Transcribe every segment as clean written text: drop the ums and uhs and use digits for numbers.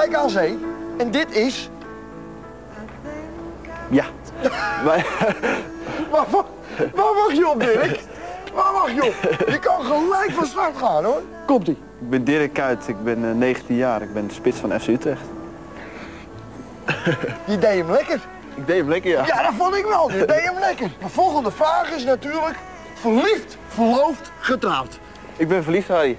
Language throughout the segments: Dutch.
gelijk aan zee. En dit is... Ja. Waar mag je op, Dirk? Waar mag je op? Je kan gelijk van start gaan, hoor. Komt-ie. Ik ben Dirk Kuyt, ik ben 19 jaar, ik ben de spits van FC Utrecht. Je deed hem lekker. Ik deed hem lekker, ja. Ja, dat vond ik wel. Je deed hem lekker. De volgende vraag is natuurlijk... verliefd, verloofd, getrouwd. Ik ben verliefd, Harry.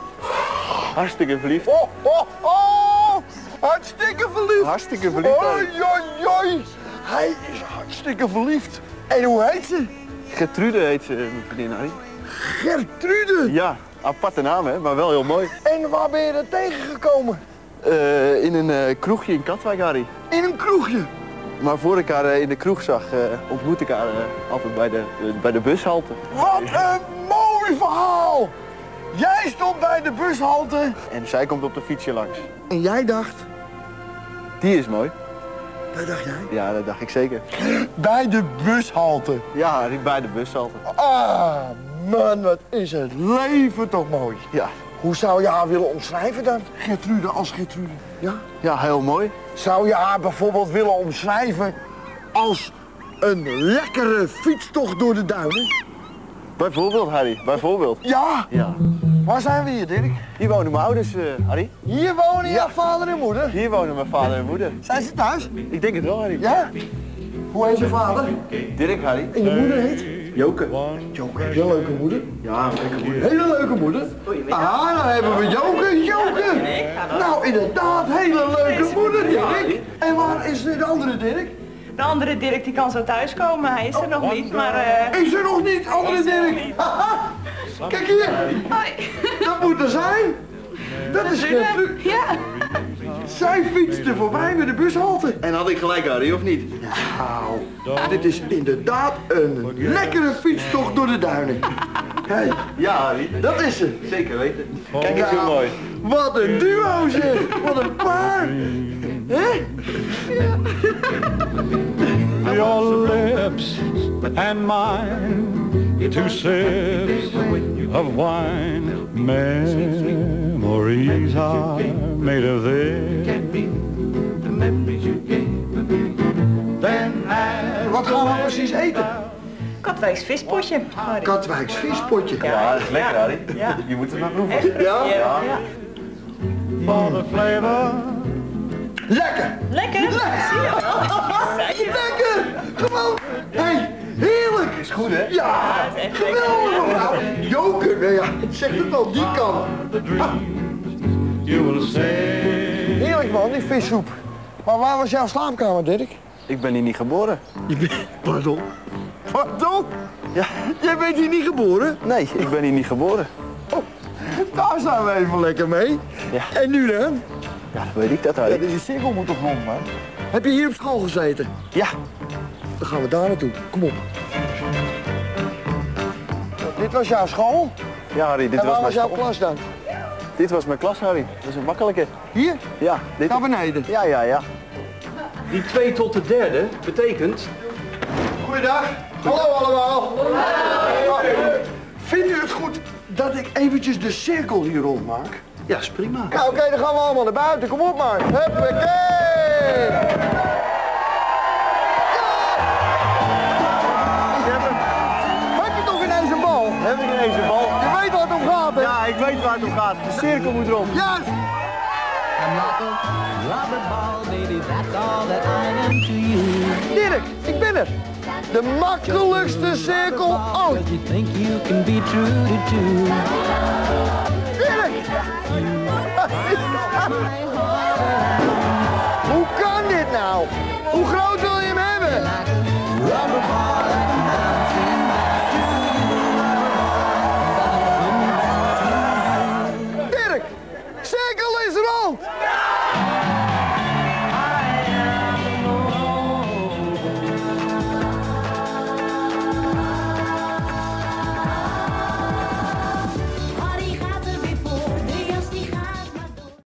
Hartstikke verliefd. Oh, oh, oh! Hartstikke verliefd. Hartstikke verliefd, Harry. Oi, oi, oi. Hij is hartstikke verliefd. En hoe heet ze? Gertrude heet ze, mijn vriendin, Harry. Gertrude. Ja, aparte naam, hè, maar wel heel mooi. En waar ben je er tegengekomen? In een kroegje in Katwijk, Harry. In een kroegje. Maar voor ik haar in de kroeg zag, ontmoette ik haar altijd bij de bushalte. Wat een mooi verhaal. Jij stond bij de bushalte. En zij komt op de fietsje langs. En jij dacht... Die is mooi. Dat dacht jij? Ja, dat dacht ik zeker. Bij de bushalte. Ja, Harry, bij de bushalte. Ah, man, wat is het leven toch mooi. Ja. Hoe zou je haar willen omschrijven dan? Gertrude als Gertrude. Ja? Ja, heel mooi. Zou je haar bijvoorbeeld willen omschrijven als een lekkere fietstocht door de duinen? Bijvoorbeeld, Harry, bijvoorbeeld. Ja? Ja. Waar zijn we hier, Dirk? Hier wonen mijn ouders, Harry. Hier wonen jouw vader en moeder. Hier wonen mijn vader en moeder. Zijn ze thuis? Ik denk het wel, Harry. Ja? Hoe heet je vader? Dirk, Harry. En je moeder heet? Joke. Joke. Heb je een leuke moeder? Ja, een leuke moeder. Hele leuke moeder. Ah, dan hebben we Joke. Joke. Nou, inderdaad, hele leuke moeder, Dirk. En waar is de andere Dirk? De andere Dirk die kan zo thuiskomen, hij is er nog niet, maar... Is er nog niet, andere Dirk? Haha. Kijk hier. Hoi. Dat moet er zijn. Dat is Gertrude. Ja. Zij fietste voorbij met de bushalte. En had ik gelijk, Harry, of niet? Nou, dit is inderdaad een lekkere fietstocht door de duinen. Hey, Ja, Harry. dat is ze. Zeker weten. Kijk eens hoe mooi. Wat een duo zeg. Wat een paar. Hè? Your lips and mine, two sips of wine. Memories are made of this. Wat gaan we precies eten? Katwijks vispotje. Harry. Katwijks vispotje. Ja, dat is lekker, Ja. Harry. Ja. Je moet het maar proeven. Echt? Ja? Ja. For the flavor. Lekker. Lekker? Zie je wel? Lekker. Gewoon. Hey, heerlijk. Is goed, hè? Ja, dat is echt lekker. geweldig mevrouw. Joker, nou ja, ik zeg het al, die kan. You will say. Heerlijk man, die vissoep. Maar waar was jouw slaapkamer, Dirk? Ik ben hier niet geboren. Pardon? Pardon? Ja. Jij bent hier niet geboren? Nee, ik ben hier niet geboren. Oh, daar zijn we even lekker mee. Ja. En nu dan? Ja, dat weet ik dat, Ja, Harry. deze cirkel moet toch rond, man? Heb je hier op school gezeten? Ja. Dan gaan we daar naartoe. Kom op. Dit was jouw school? Ja, Harry, dit En waar was was mijn jouw school. klas dan? Dit was mijn klas, Harry. Dat is een makkelijke. Hier? Ja, dit. Naar beneden. Ja, ja, ja. Die 2 tot de derde betekent... Goeiedag. Hallo allemaal. Vindt u het goed dat ik eventjes de cirkel hier rond maak? Ja, is prima. Ja, oké, dan gaan we allemaal naar buiten. Kom op maar. Huppakee. Heb je toch ineens een bal? Heb ik ineens een bal? Je weet waar het om gaat, hè? Ja, ik weet waar het om gaat. De cirkel moet rond. Juist. Dirk, ik ben er. De makkelijkste cirkel ooit. Dirk!